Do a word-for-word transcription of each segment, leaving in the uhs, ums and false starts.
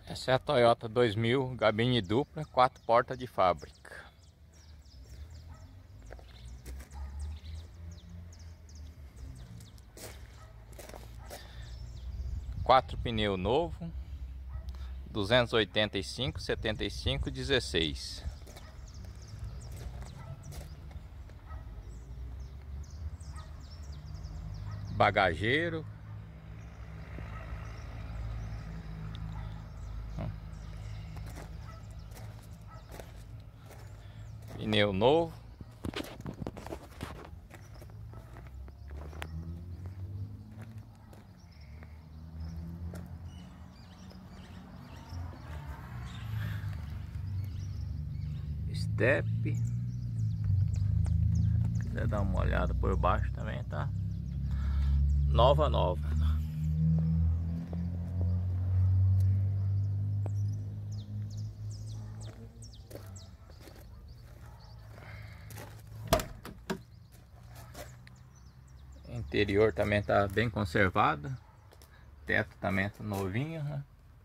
Essa é a Toyota dois mil, gabine dupla, quatro portas de fábrica. Quatro pneus novo, duzentos e oitenta e cinco, setenta e cinco, dezesseis. Bagageiro. Pneu novo. Step. Se quiser dar uma olhada por baixo também, tá? Nova, nova. Interior também tá bem conservado. Teto também tá novinho, né?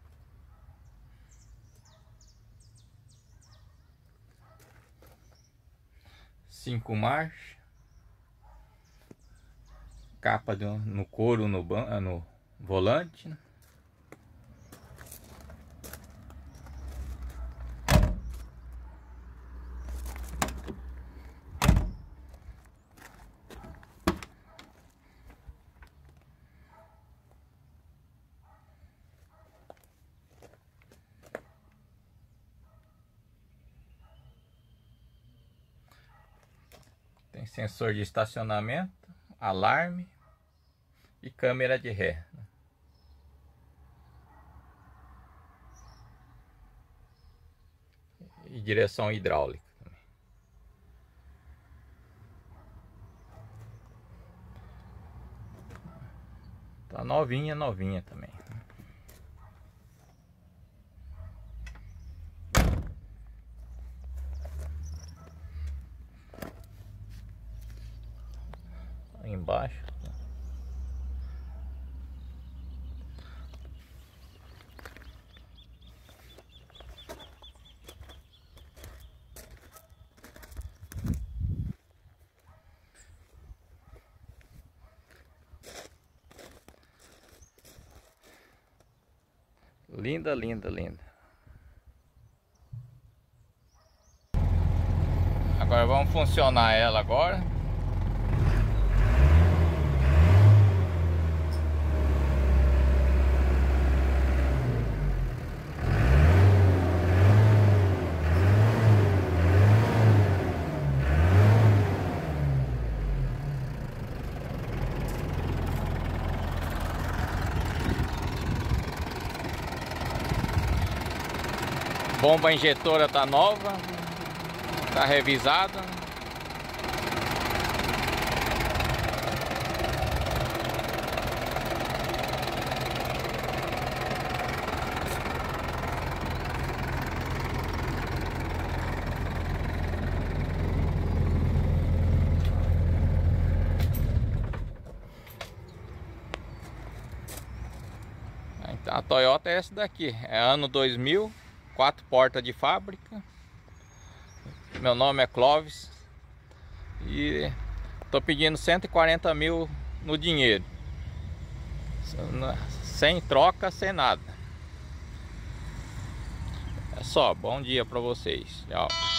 Cinco marchas. Capa de, no couro no, ban, no volante, né? Tem sensor de estacionamento, alarme e câmera de ré. E direção hidráulica também. Tá novinha, novinha também. Aí embaixo. Linda, linda, linda. Agora vamos funcionar ela agora. Bomba injetora tá nova, tá revisada. A Toyota é essa daqui, é ano dois mil. Quatro portas de fábrica. Meu nome é Clóvis. E tô pedindo cento e quarenta mil no dinheiro. Sem troca, sem nada. É só, bom dia pra vocês. Tchau.